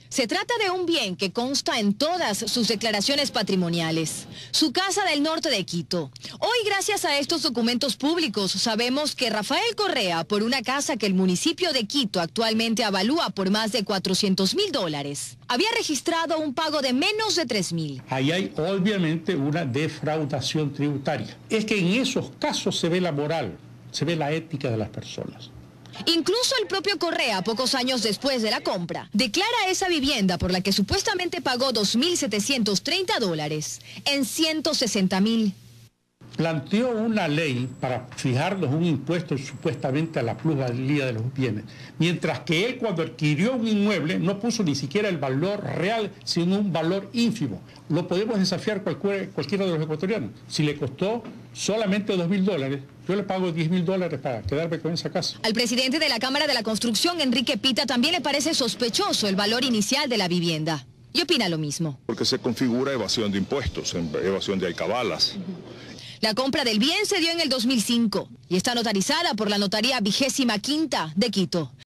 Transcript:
Se trata de un bien que consta en todas sus declaraciones patrimoniales. Su casa del norte de Quito. Hoy, gracias a estos documentos públicos, sabemos que Rafael Correa, por una casa que el municipio de Quito actualmente avalúa por más de $400.000, había registrado un pago de menos de $3.000. Ahí hay obviamente una defraudación tributaria. Es que en esos casos se ve la moral, se ve la ética de las personas. Incluso el propio Correa, pocos años después de la compra, declara esa vivienda por la que supuestamente pagó $2.730 en $160.000. Planteó una ley para fijarnos un impuesto supuestamente a la plusvalía de los bienes, mientras que él, cuando adquirió un inmueble, no puso ni siquiera el valor real, sino un valor ínfimo. Lo podemos desafiar cualquiera de los ecuatorianos. Si le costó solamente $2.000, yo le pago $10.000 para quedarme con esa casa. Al presidente de la Cámara de la Construcción, Enrique Pita, también le parece sospechoso el valor inicial de la vivienda. Y opina lo mismo. Porque se configura evasión de impuestos, evasión de alcabalas. La compra del bien se dio en el 2005 y está notarizada por la Notaría 25ª de Quito.